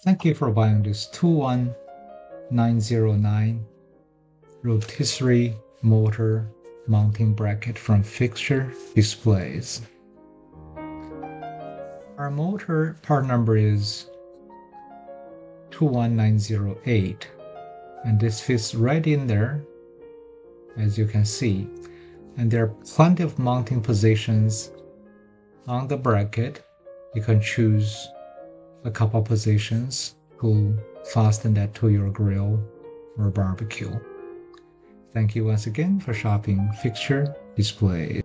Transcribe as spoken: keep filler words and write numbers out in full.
Thank you for buying this two one nine zero nine rotisserie motor mounting bracket from Fixture Displays. Our motor part number is two one nine zero eight, and this fits right in there, as you can see. And there are plenty of mounting positions on the bracket. You can choose a couple positions to fasten that to your grill or barbecue. Thank you once again for shopping Fixture Displays.